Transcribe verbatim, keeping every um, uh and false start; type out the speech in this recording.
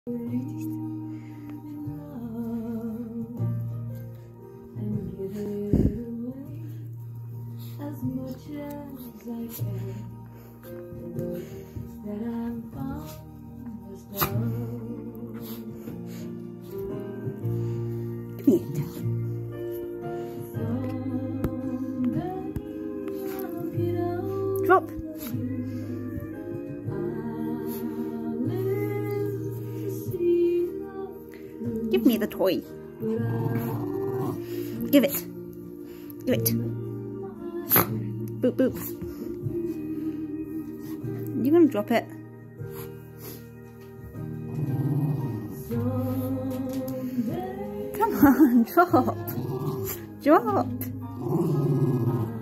As much as I can, the way that I'm found was love. Give me it. Drop. Give me the toy. Give it. Give it. Boop, boop. You're gonna drop it. Come on, drop. Drop.